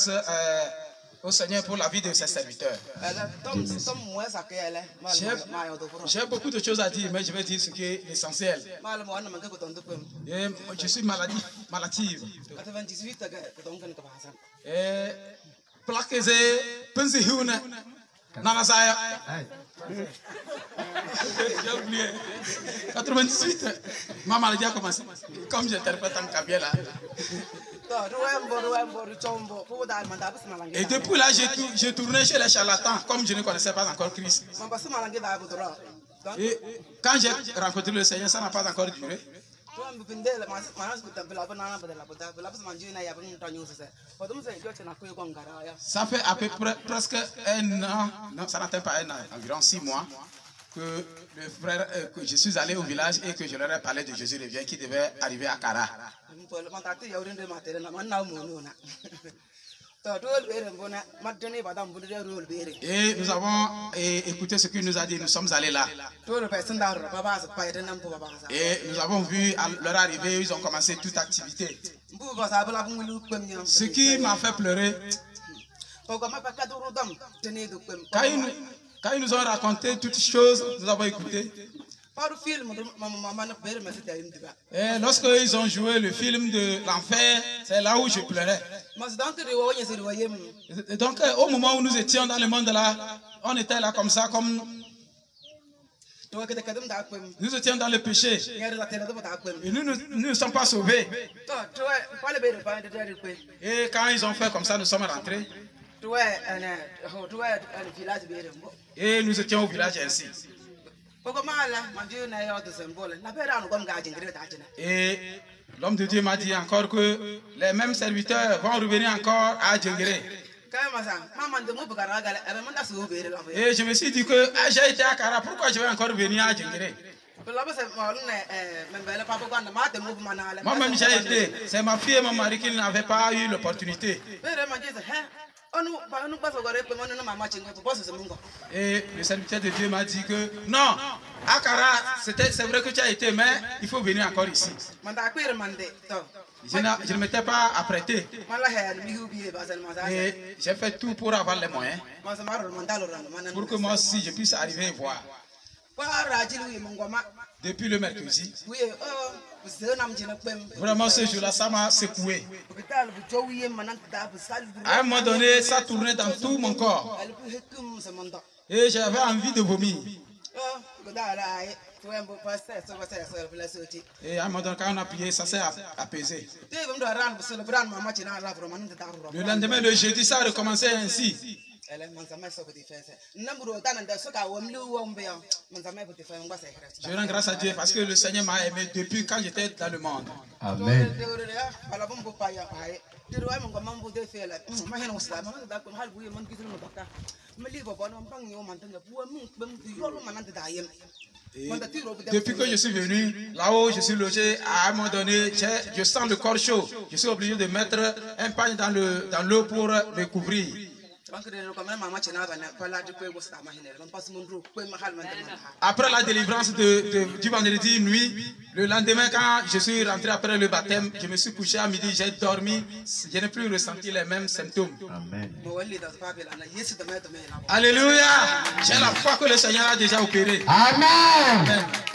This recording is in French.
grâce au Seigneur pour la vie de ses serviteurs. J'ai beaucoup de choses à dire, mais je vais dire ce qui est essentiel. Je suis malative. Plaquez pensez Nanasaya. J'ai oublié. 98. Ma maladie a commencé. Comme j'interprète en Kabiela. Et depuis là, j'ai tourné chez les charlatans, comme je ne connaissais pas encore Christ. Et quand j'ai rencontré le Seigneur, ça n'a pas encore duré. Ça fait à peu près presque un an, non, ça n'atteint pas un an, environ 6 mois, que le frère, que je suis allé au village et que je leur ai parlé de Jésus le Vieux qui devait arriver à Kara. Et nous avons écouté ce qu'il nous a dit, nous sommes allés là. Et nous avons vu à leur arrivée, ils ont commencé toute activité. Ce qui m'a fait pleurer, quand ils nous ont raconté toutes choses, nous avons écouté. Et lorsqu'ils ont joué le film de l'enfer, c'est là où je pleurais. Et donc au moment où nous étions dans le monde là, on était là comme ça, comme nous étions dans le péché. Et nous ne sommes pas sauvés. Et quand ils ont fait comme ça, nous sommes rentrés. Et nous étions au village ainsi. Et l'homme de Dieu m'a dit encore que les mêmes serviteurs vont revenir encore à Djengere. Et je me suis dit que j'ai été à Kara, pourquoi je vais encore venir à Djengere? Moi-même j'ai été, c'est ma fille et mon mari qui n'avaient pas eu l'opportunité. Et le serviteur de Dieu m'a dit que non, à Kara, c'est vrai que tu as été, mais il faut venir encore ici. Je ne m'étais pas apprêté. Et j'ai fait tout pour avoir les moyens. Pour que moi aussi je puisse arriver et voir. Depuis le mercredi. Vraiment ce jour-là, ça m'a secoué. À un moment donné, ça tournait dans tout mon corps. Et j'avais envie de vomir. Et à un moment donné, quand on a prié, ça s'est apaisé. Le lendemain, le jeudi, ça a recommencé ainsi. Je rends grâce à Dieu parce que le Seigneur m'a aimé depuis quand j'étais dans le monde. Amen. Et depuis que je suis venu, là-haut je suis logé, à un moment donné, je sens le corps chaud. Je suis obligé de mettre un pagne dans l'eau pour le couvrir. Après la délivrance du vendredi nuit, le lendemain quand je suis rentré après le baptême, je me suis couché à midi, j'ai dormi, je n'ai plus ressenti les mêmes symptômes. Amen. Alléluia! J'ai la foi que le Seigneur a déjà opéré. Amen. Amen.